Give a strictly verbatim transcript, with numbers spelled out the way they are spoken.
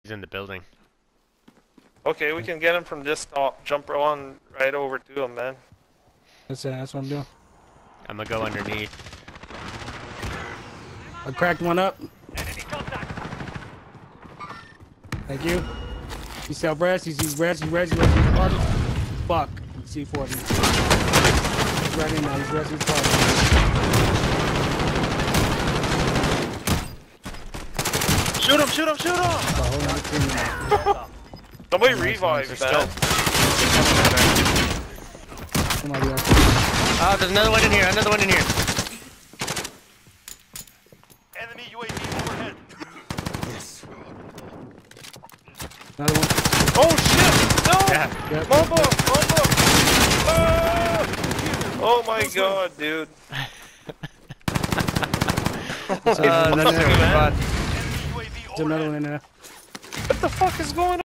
He's in the building. Okay, we can get him from this top. Jump on right over to him, man. That's it. That's what I'm doing. I'm gonna go underneath. I cracked one up. Thank you. He's self-res. He's he's res. He's res. He's res. He's party. Fuck. C forty. He's right in now. He's res. He's party. Shoot him! Shoot him! Shoot him! Oh, Somebody Nice, revive nice. that. Somebody else. Oh, there's another one in here. Another one in here. Enemy U A V overhead. Another one. Oh shit! No! Yeah. Yep. Mumbo! Mumbo! Ah! Oh my god, dude. Uh, that's Fuck, really man. fun. Enemy U A V There's another overhead. one in there. What the fuck is going on?